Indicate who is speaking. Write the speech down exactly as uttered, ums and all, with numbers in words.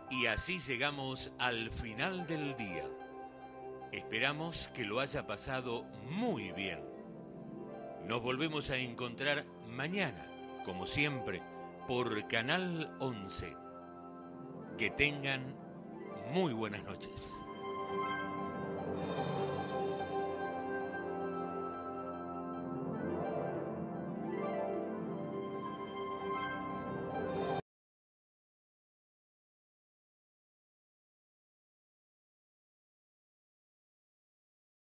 Speaker 1: Y así llegamos al final del día. Esperamos que lo haya pasado muy bien. Nos volvemos a encontrar mañana, como siempre, por Canal once. Que tengan muy buenas noches.